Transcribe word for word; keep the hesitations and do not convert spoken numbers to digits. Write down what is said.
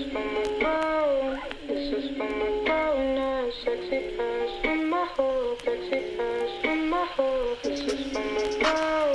for my girl. This is for my girl now. Sexy past from my hope. Sexy past from my hope. This is for my girl.